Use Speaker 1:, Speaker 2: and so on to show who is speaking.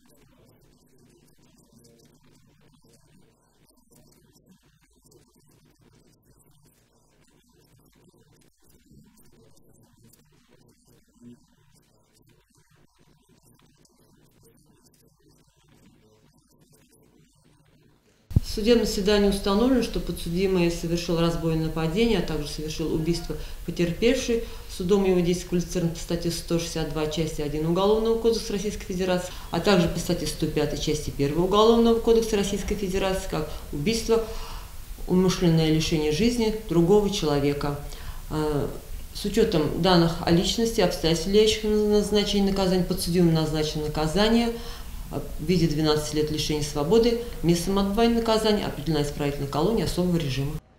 Speaker 1: В судебном заседании установлено, что подсудимый совершил разбойное нападение, а также совершил убийство потерпевшей. Судом его действия квалифицированы по статье 162 части 1 Уголовного кодекса Российской Федерации, а также по статье 105 части 1 Уголовного кодекса Российской Федерации, как убийство, умышленное лишение жизни другого человека. С учетом данных о личности, обстоятельств, влияющих на назначение наказания, подсудимым назначено наказание в виде 12 лет лишения свободы. Местом отбывания наказания определена исправительной колонией особого режима.